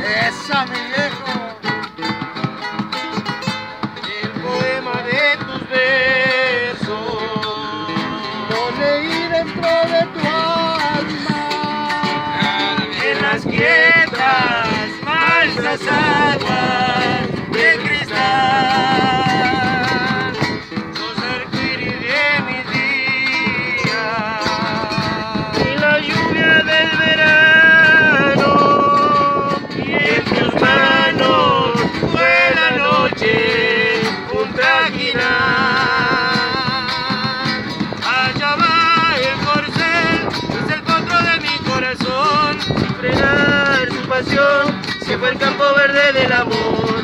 ¡Esa, mi viejo! El poema de tus versos Lo leí dentro de tu alma. en las quietas, falsas aguas de cristal, los arcoíris de mis días y la lluvia del verano, y en tus manos fue la noche un trajinar. Allá va el corcel, es el potro de mi corazón, sin frenar su pasión, se fue el campo verde del amor.